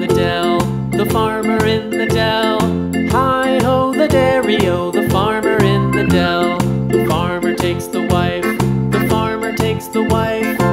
dell, the farmer in the dell. Hi-ho the dairy-o, the farmer in the dell. The farmer takes the wife, the farmer takes the wife.